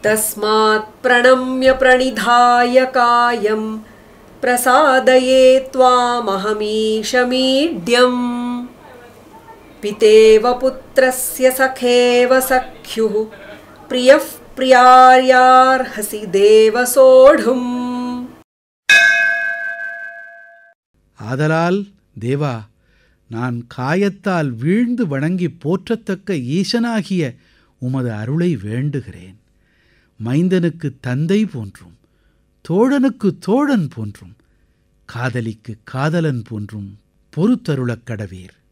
तस्मात् प्रणम्य प्रणिधाय कायं प्रसादये त्वामहमीशमीड्यम् पितेव पुत्रस्य सखेव सख्युः प्रियः प्रियार्यार्हसि देव सोढुम्. ஆதலால் தேவா, நான் காயத்தால் வீழ்ந்து வணங்கி போற்றத்தக்க ஈசனாகிய உமது அருளை வேண்டுகிறேன். மைந்தனுக்கு தந்தை போன்றும், தோழனுக்கு தோழன் போன்றும், காதலிக்கு காதலன் போன்றும் பொறுத்தருளக் கடவீர்.